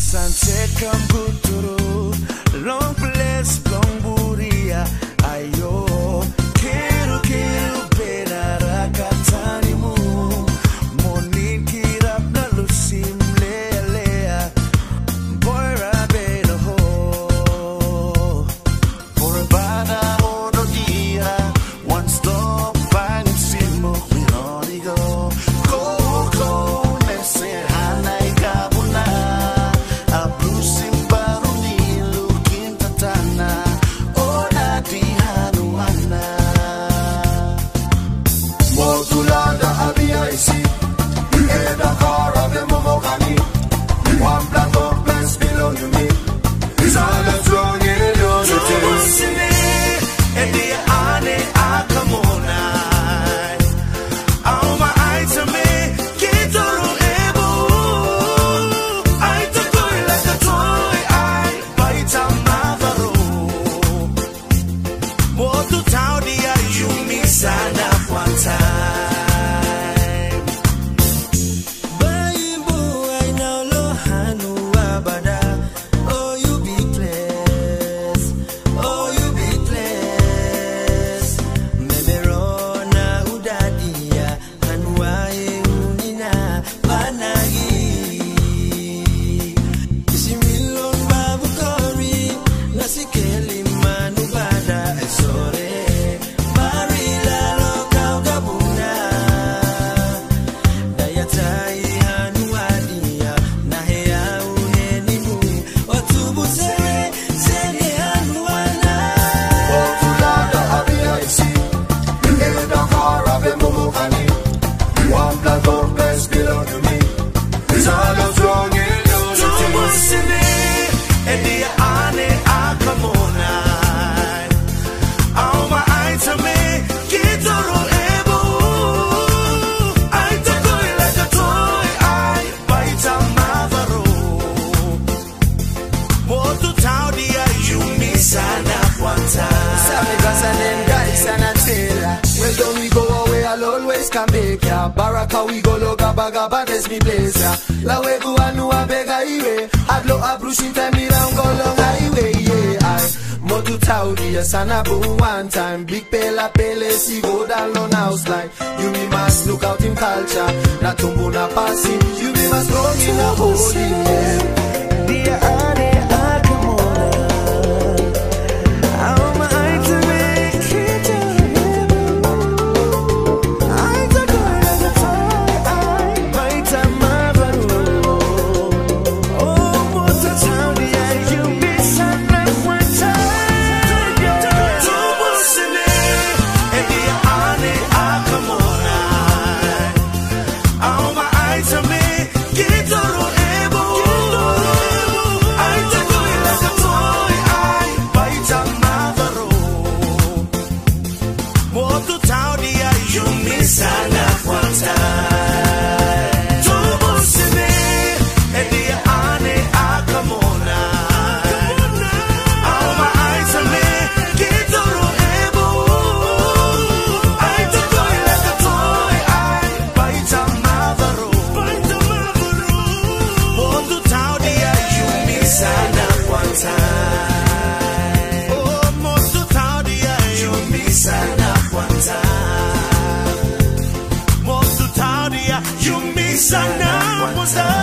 Sunset come good to long place, long buria. Ayo, kiru kiru pena rakatani mu. Monin kirap na lusim lea lea. Boy rabelo ho. For a bana ono dia, one stop fine and simo we only go. Go go, let's say hanai kabuna. A blue simbaru ni looking tatana. Ona di hanuana. Motulada abia isi. Eda kara be momokani. One black or bless below you me. Is all the strong in your Tusine, edi ane akamona. Auma aitame, kitoro ebo. Aitakoi like a toy, I baita mavaro. Motu taudi ya yumi sana one time. Baibu aina lohanu abada. Oh, you be blessed. Oh, you be blessed. Memerona udadia hanuaye unina panagi. Isimilon babukori nasikeli manubada esore. Marila loka ugabuna. Dayatai hanuadia nahea uhenimu. Watubusere zene hanuana. Motulada abia isi. Eda kara be momokani. One black or bless below you me. Is all the strong in your Tumusine, edi ane akamona. Auma aitame, kitoro ebo. Aitakoi like a toy, I baita mavaro. Motu taudi ya yumi sana one time. Samigas and then guys and a tailor. Well done we go away, I'll always come back ya. Baraka we go loga baga bades mi place ya. La wegu anu abega iwe. Adlo abrushi time round go long highway yeah. I motu taudi ya sana boo one time. Big pela pele si go down on house line. You be must look out in culture. Na tumbo na passing. You be must go in a holy yeah. Dia ane akamona. Auma aitame, kitoro ebo. Aitakoi like a toy, I baita mavaro. Oh, motu taudi ya yumi sana one time. Tumusine, edi ane akamona. Auma aitame, kitoro ebo. Aitakoi like a toy, I baita mavaro. Motu taudi ya yumi sana one time. Tumusine, edi ane akamona. Auma aitame, kitoro ebo. Aitakoi like a toy, I baita mavaro. Motu taudi ya yumi sana one time. Oh, motu taudi ya yumi sana one time. Motu taudi ya yumi sana one time.